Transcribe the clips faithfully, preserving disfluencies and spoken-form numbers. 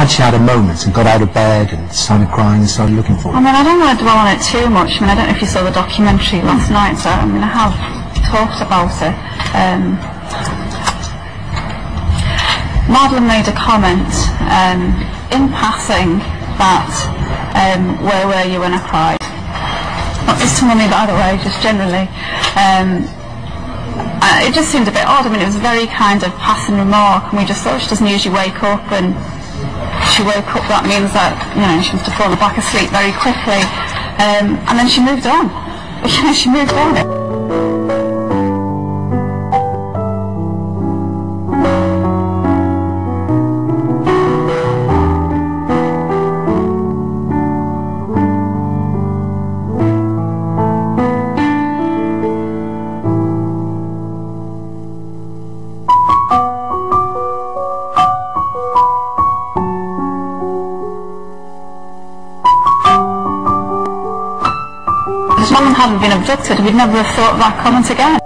had she had a moment and got out of bed and started crying and started looking for I it? mean, I don't want to dwell on it too much. I mean, I don't know if you saw the documentary last night, so I mean, I have talked about it. Um, Madeleine made a comment um, in passing that, um, where were you when I cried? Not just to Mummy, by the way, just generally. Um, uh, it just seemed a bit odd. I mean, it was a very kind of passing remark, and we just thought she doesn't usually wake up, and she woke up, that means that, you know, she must have fallen back asleep very quickly. Um, and then she moved on. You know, she moved on. If Madeleine hadn't been abducted, we'd never have thought of that comment again.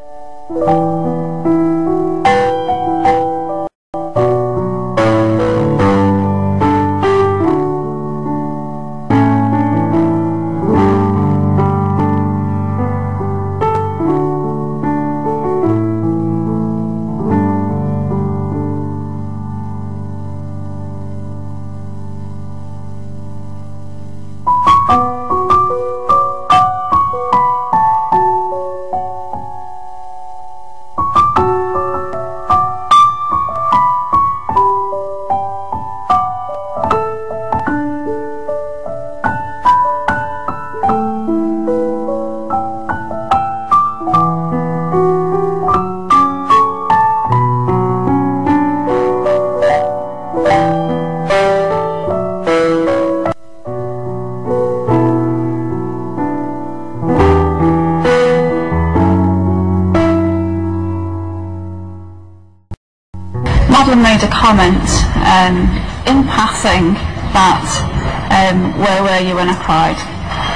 Madeleine made a comment um, in passing that, um, where were you when I cried?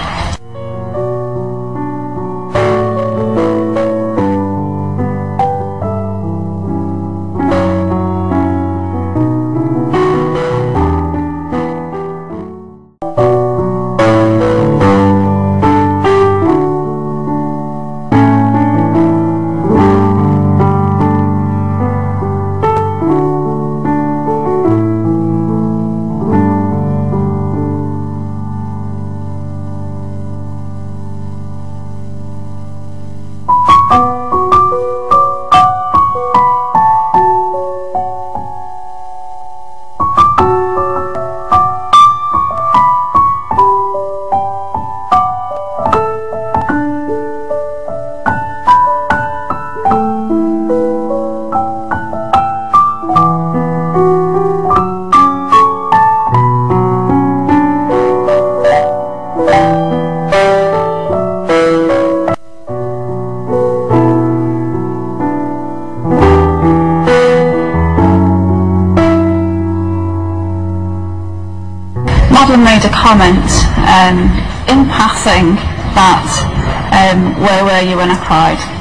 Madeleine made a comment um, in passing that, um, where were you when I cried?